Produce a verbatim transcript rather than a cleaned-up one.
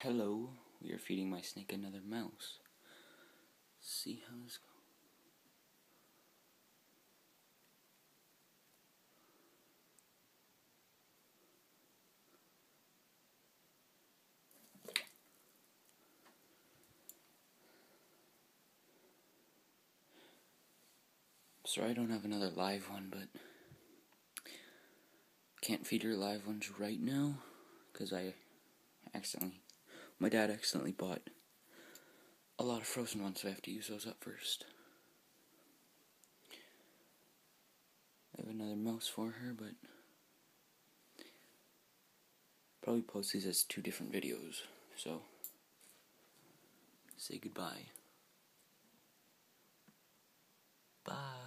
Hello, we are feeding my snake another mouse. Let's see how this goes. Sorry I don't have another live one, but can't feed her live ones right now because I accidentally, my dad accidentally bought a lot of frozen ones, so I have to use those up first. I have another mouse for her, but probably post these as two different videos, so say goodbye. Bye.